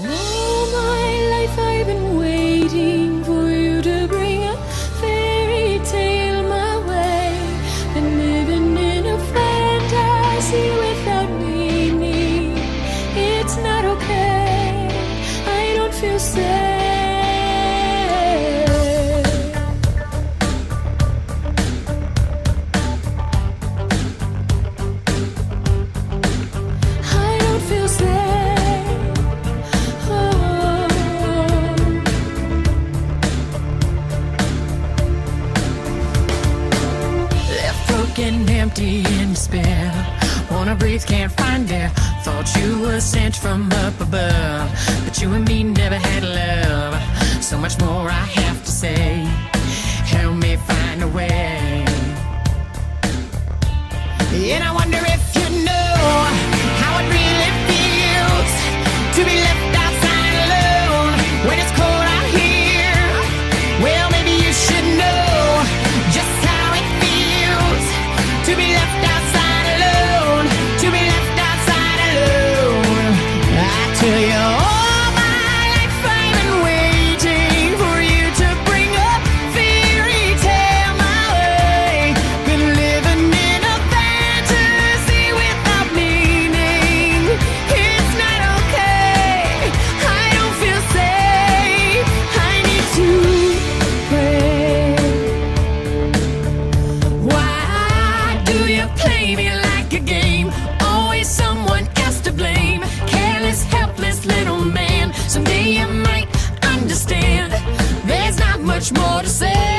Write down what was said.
All my life I've been waiting for you to bring a fairy tale my way. Been living in a fantasy without meaning. It's not okay, I don't feel safe. I don't feel safe. Oh. Left broken, empty, in despair. Wanna breathe, can't find air. Thought you were sent from up above, but you and me never had love. So much more I have to say. Help me find a way. And I wonder if you know how it really feels to be left outside alone when it's cold out here. Well, maybe you should know just how it feels to be left outside alone, to be left outside alone. I tell you, all my life I've been waiting for you to bring a fairy tale my way. Been living in a fantasy without meaning. It's not okay, I don't feel safe. I need to pray. Why do you play me like a game? Always someone else to blame. Careless, helpless little man. Someday you might understand. There's not much more to say.